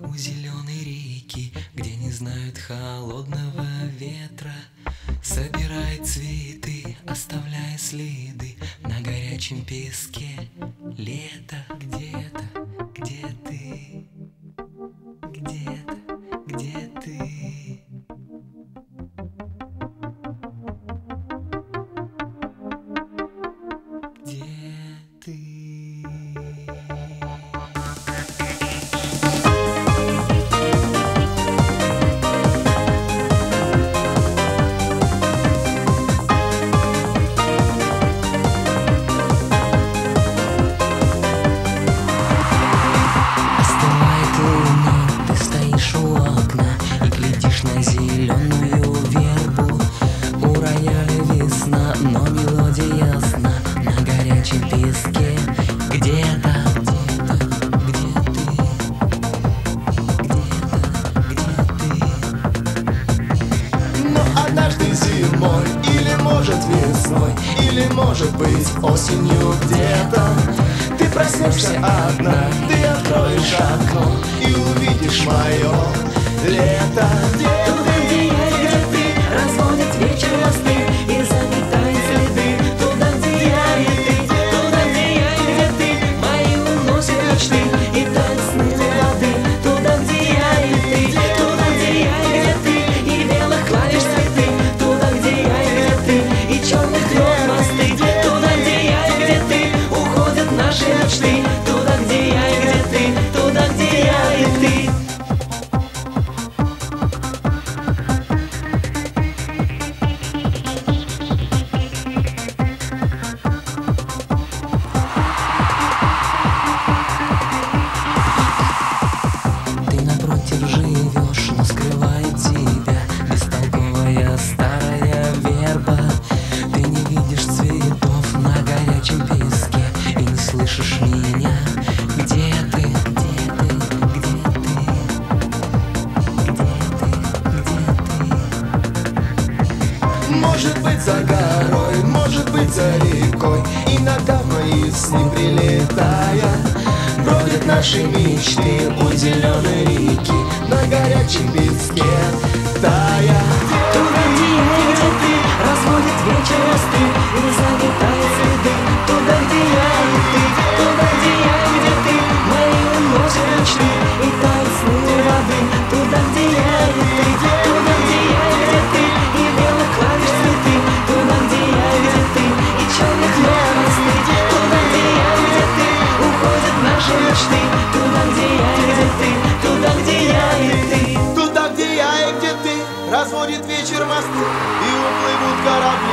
У зеленой реки, где не знают холодного ветра, собирай цветы, оставляя следы на горячем песке. Лето где-то, где ты? Где-то, где ты? Где ты? Зеленую вербу, у рояля весна, но мелодия ясна на горячем песке. Где-то, где-то, где ты? Где-то, где ты? Но однажды зимой, или может весной, или может быть осенью где-то ты проснешься одна, ты откроешь окно и увидишь мое лето. Туда, где я, где ты, разводит вечер мосты и заметает следы. Туда, где я и ты, туда, где я и где ты, мои уносят мечты и тают сны воды. Туда, где я и ты, туда, где я и где ты, и белых клавиш цветы. Туда, где я и где ты, и черных крёв мосты. Туда, где я и где ты, уходят наши мечты. Туда, где я и где ты, туда, где я и ты. Живешь, но скрывает тебя бестолковая старая верба. Ты не видишь цветов на горячем песке и не слышишь меня. Где ты? Где ты? Где ты? Где ты? Может быть за горой, может быть за рекой, иногда в мои сны прилетая, бродят наши мечты у зеленой реки на горячем песке тая. Туда, где я и где ты, разводит вечер мосты и заметает следы. Туда, где я и ты, туда, где я и где ты, мои уносят мечты и тают сны воды. Туда, где я и ты, туда, где я и где ты, и белых клавиш цветы. Туда, где я и где ты, и черных мосты. Туда, где я и где ты, уходят наши мечты. Туда, где я и где ты, туда, где я и ты. Туда, где я и где ты, разводит вечер мосты и уплывут корабли.